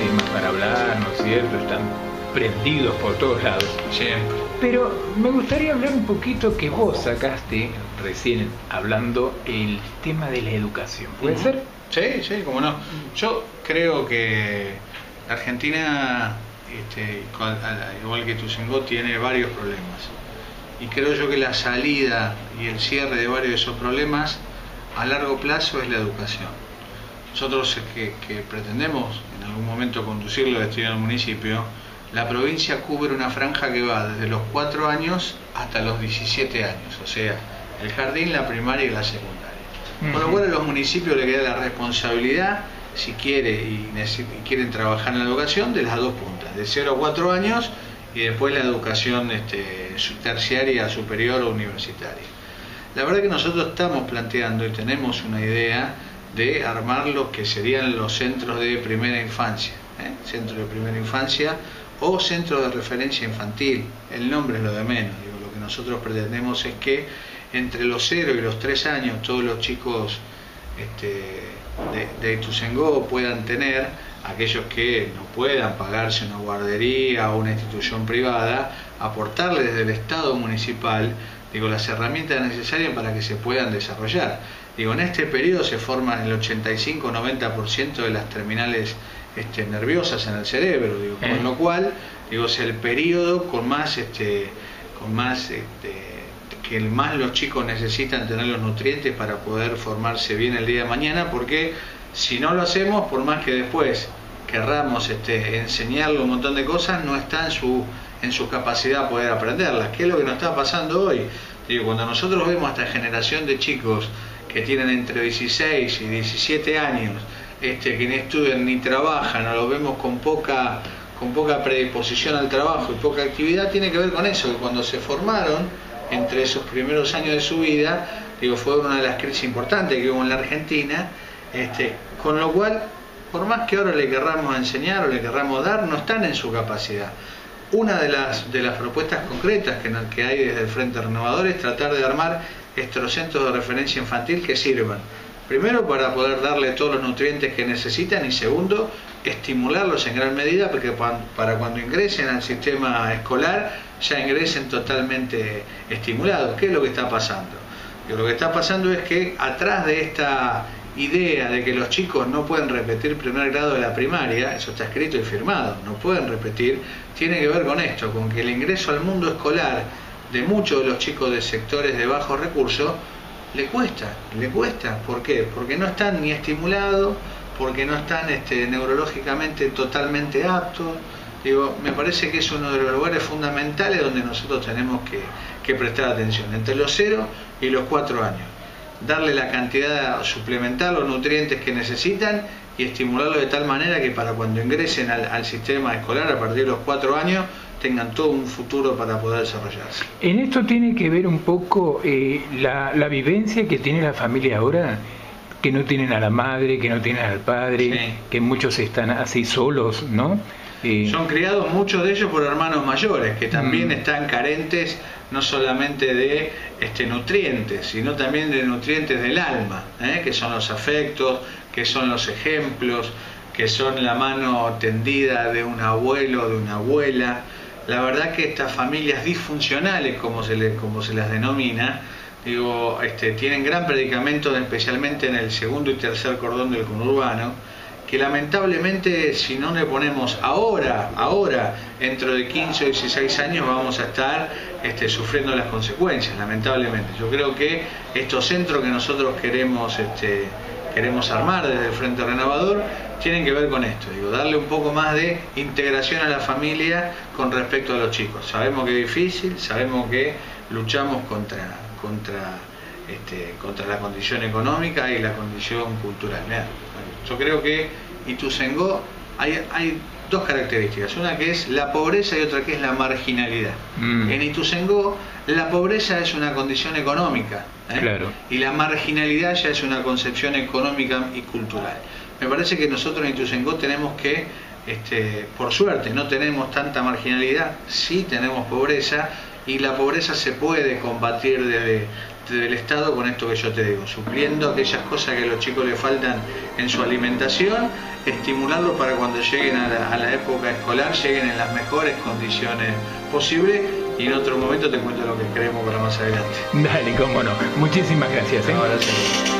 temas para hablar, ¿no es cierto? Están prendidos por todos lados. Siempre. Pero me gustaría hablar un poquito que vos sacaste recién hablando el tema de la educación. ¿Puede ser? Sí, sí, cómo no. Yo creo que Argentina, igual que Ituzaingó, tiene varios problemas. Y creo yo que la salida y el cierre de varios de esos problemas a largo plazo es la educación. Nosotros que pretendemos en algún momento conducir los destinos del municipio, la provincia cubre una franja que va desde los 4 años hasta los 17 años, o sea, el jardín, la primaria y la secundaria. Con lo cual a los municipios le queda la responsabilidad, si quieren trabajar en la educación, de las dos puntas, de 0 a 4 años y después la educación terciaria, superior o universitaria. La verdad que nosotros estamos planteando y tenemos una idea de armar lo que serían los centros de primera infancia, centros de primera infancia o centros de referencia infantil. El nombre es lo de menos. Lo que nosotros pretendemos es que entre los 0 y los 3 años todos los chicos de Ituzaingó puedan tener, aquellos que no puedan pagarse una guardería o una institución privada, aportarles desde el Estado municipal las herramientas necesarias para que se puedan desarrollar. En este periodo se forman el 85-90% de las terminales nerviosas en el cerebro, con lo cual es el periodo con más que más los chicos necesitan tener los nutrientes para poder formarse bien el día de mañana, porque si no lo hacemos, por más que después querramos enseñarle un montón de cosas, no está en su capacidad de poder aprenderlas. ¿Qué es lo que nos está pasando hoy? Cuando nosotros vemos a esta generación de chicos que tienen entre 16 y 17 años, que ni estudian ni trabajan, o los vemos con poca predisposición al trabajo y poca actividad, tiene que ver con eso, que cuando se formaron entre esos primeros años de su vida, fue una de las crisis importantes que hubo en la Argentina, con lo cual, por más que ahora le querramos enseñar o le querramos dar, no están en su capacidad. Una de las propuestas concretas que hay desde el Frente Renovador es tratar de armar estos centros de referencia infantil que sirvan, primero, para poder darle todos los nutrientes que necesitan, y segundo, estimularlos en gran medida para cuando ingresen al sistema escolar ya ingresen totalmente estimulados. ¿Qué es lo que está pasando? Lo que está pasando es que atrás de esta idea de que los chicos no pueden repetir primer grado de la primaria, eso está escrito y firmado, no pueden repetir, tiene que ver con esto, con que el ingreso al mundo escolar de muchos de los chicos de sectores de bajos recursos le cuesta. ¿Por qué? Porque no están ni estimulados, porque no están neurológicamente totalmente aptos. Me parece que es uno de los lugares fundamentales donde nosotros tenemos que prestar atención, entre los 0 y los 4 años. Darle la cantidad, suplementar los nutrientes que necesitan y estimularlo de tal manera que para cuando ingresen al sistema escolar a partir de los 4 años tengan todo un futuro para poder desarrollarse. En esto tiene que ver un poco la vivencia que tiene la familia ahora, que no tienen a la madre, que no tienen al padre, sí, que muchos están así solos, ¿no? Son criados muchos de ellos por hermanos mayores, que también están carentes no solamente de nutrientes, sino también de nutrientes del alma, que son los afectos, que son los ejemplos, que son la mano tendida de un abuelo o de una abuela. La verdad que estas familias disfuncionales, como se las denomina, tienen gran predicamento, especialmente en el segundo y tercer cordón del conurbano, que lamentablemente si no le ponemos ahora, dentro de 15 o 16 años vamos a estar sufriendo las consecuencias, lamentablemente. Yo creo que estos centros que nosotros queremos armar desde el Frente Renovador tienen que ver con esto, darle un poco más de integración a la familia con respecto a los chicos. Sabemos que es difícil, sabemos que luchamos contra la condición económica y la condición cultural. Yo creo que Ituzaingó hay dos características, una que es la pobreza y otra que es la marginalidad. En Ituzaingó la pobreza es una condición económica, claro, y la marginalidad ya es una concepción económica y cultural. Me parece que nosotros en Ituzaingó tenemos que, por suerte no tenemos tanta marginalidad, sí tenemos pobreza, y la pobreza se puede combatir desde el Estado con esto que yo te digo, supliendo aquellas cosas que a los chicos les faltan en su alimentación, estimularlos para cuando lleguen a la época escolar, lleguen en las mejores condiciones posibles, y en otro momento te cuento lo que queremos para más adelante. Dale, cómo no. Muchísimas gracias. Ahora sí.